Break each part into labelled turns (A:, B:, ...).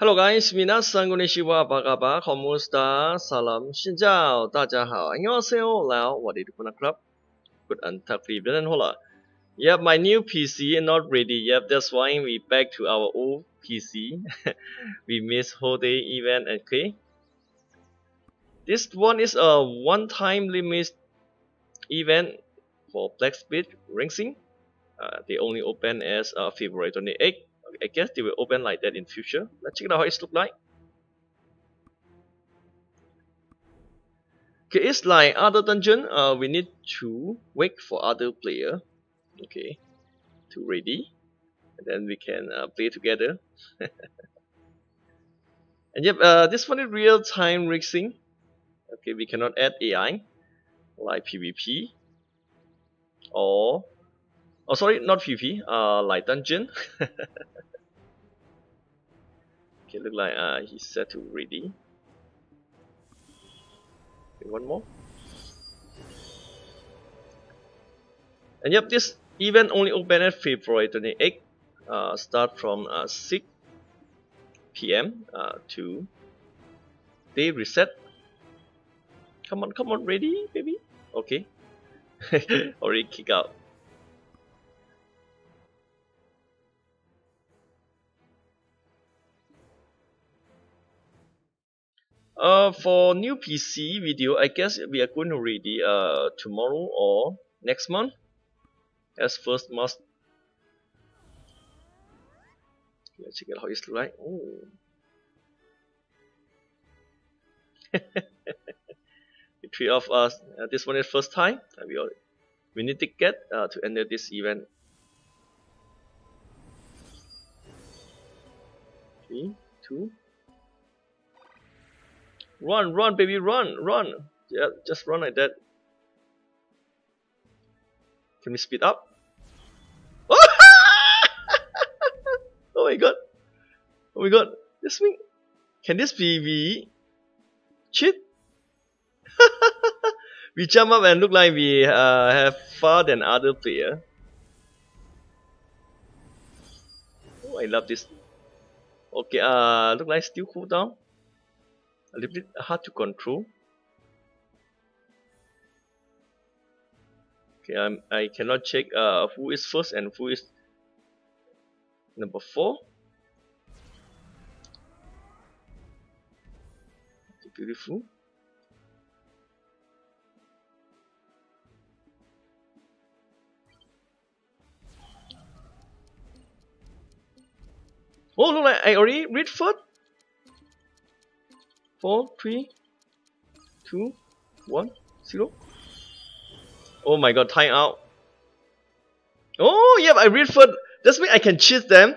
A: Hello guys, minasan konnichiwa, apa kabar? Komusta? Salam, Shinjao, 大家好, 안녕하세요, Lao, Wadidukuna Club, Good Antakri, Hola. Yep, my new PC not ready yet, that's why we back to our old PC. We missed whole day event, okay? This one is a one-time limit event for Blacksmith Racing. They only open as February 28th. I guess they will open like that in future. Let's check out how it looks like. Okay, it's like other dungeon. We need to wait for other player. Okay, to ready, and then we can play together. And yep, this one is real time racing. Okay, we cannot add AI like PvP or sorry, not PvP. Like dungeon. Okay, look like he's set to ready. Okay, one more. And yep, this event only open at February 28th. Start from 6 p.m. To day reset. Come on, ready, baby? Okay. Already kick out. For new PC video, I guess we are going to ready tomorrow or next month. As first must. Let's check out how it's like. Oh. The three of us. This one is first time. We need to get to enter this event. 3, 2. Run, baby, run. Yeah, just run like that. Can we speed up? Oh my god. Oh my god. This mean, can this be cheat? We jump up and look like we have far than other player. Oh, I love this. Okay, look like still cooldown. A little bit hard to control. Okay, I cannot check who is first and who is number 4. Okay, beautiful. Oh, look like I already read first. 4, 3, 2, 1, 0. Oh my god, time out. Oh, yeah, I read first. That means I can cheat them.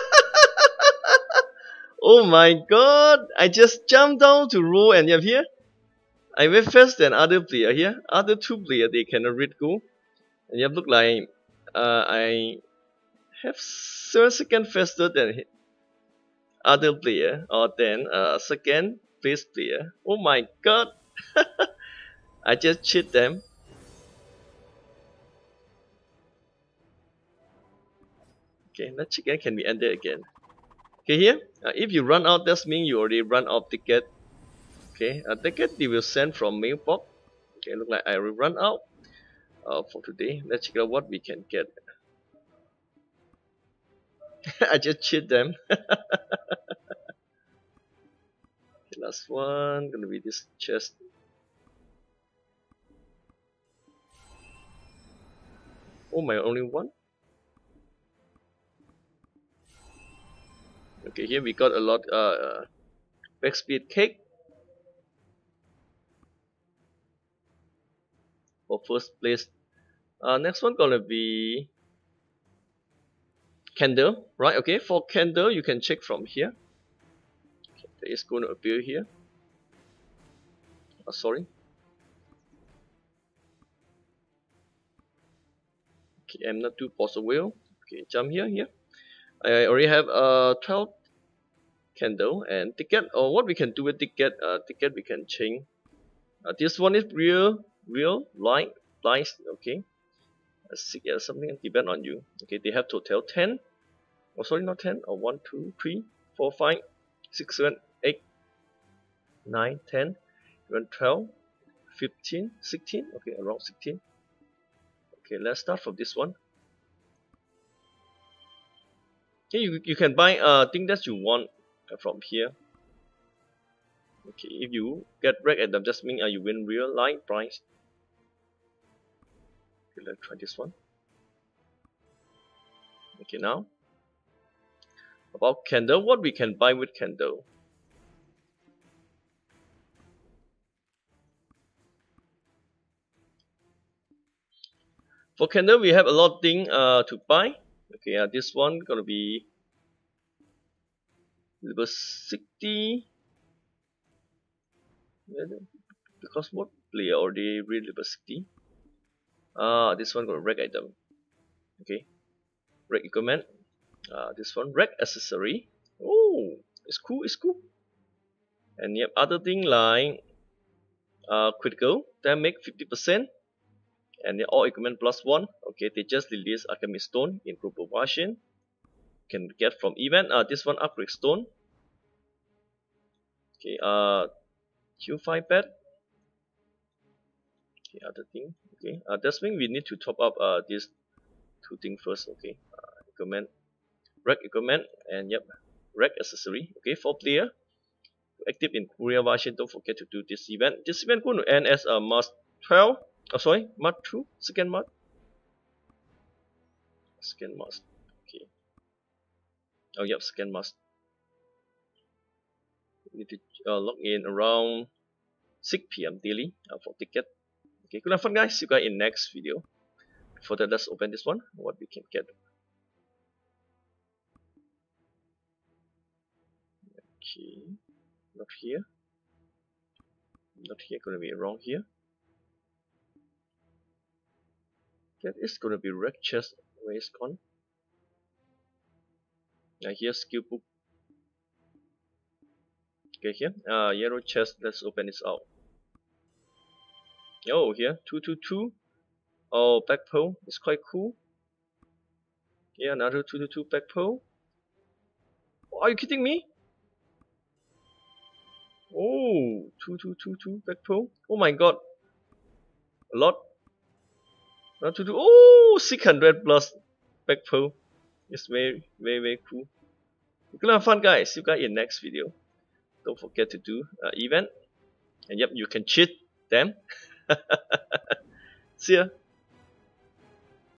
A: Oh my god, I just jumped down to roll and yep, here I went faster than other player here. Other 2 player they cannot read go. And yep, look like I have 7 seconds faster than other player or then second place player. Oh my god. I just cheat them. Okay, let's check again. Can we enter again? Okay, here if you run out, that means you already run out ticket. Okay, ticket they will send from mailbox. Okay, look like I will run out for today. Let's check out what we can get. I just cheat them. Okay, last one gonna be this chest. Oh my, only one. Okay, here we got a lot back speed cake for first place. Next one gonna be candle, right? Okay, for candle you can check from here. Okay, it's going to appear here. Sorry. Okay, I'm not too possible. Okay, jump here. I already have 12 candle and ticket. Or what we can do with ticket? Ticket we can change. This one is real light. Okay. Let's see, something depend on you. Okay, they have total 10. Oh, sorry, not 10. 1, 2, 3, 4, 5, 6, 7, 8, 9, 10, 11, 12, 15, 16. Okay, around 16. Okay, let's start from this one. Okay, you can buy thing that you want from here. Okay, if you get reg item, just mean you win real life price. Okay, let's try this one. Okay, now about candle, what we can buy with candle? For candle, we have a lot of thing to buy. Okay, this one gonna be level 60. Because what player already read level 60? This one got reg item. Okay, reg equipment. This one reg accessory. Oh, it's cool. It's cool. And yep, other thing like critical damage 50%, and the all equipment +1. Okay, they just released alchemy stone in global version. Can get from event. This one upgrade stone. Okay, Q5 pet. Okay, other thing. Okay, that's mean we need to top up these two things first. Okay, equipment, reg equipment, and yep, reg accessory. Okay, 4 player. Active in Korea version. Don't forget to do this event. This event going to end as a March 12. Oh, sorry, March 2, second March. Second March. Okay. Oh, yep, second March. Need to log in around 6 p.m. daily for ticket. Okay, good have fun, guys. See you guys in next video. Before that, let's open this one. What we can get. Okay, not here. Not here. Gonna be wrong here. That is gonna be reg chest. Where is gone? Here skill book. Okay, here. Yellow chest. Let's open this out. Oh, here 222. Oh, back pole. It's quite cool. Yeah, another 222 back pole. Oh, are you kidding me? Oh, 2222 back pole. Oh my god. A lot. Not to do. Oh, 600 plus back pole. It's very, very, very cool. Good have fun, guys. See you guys in next video. Don't forget to do event. And yep, you can cheat them. See ya.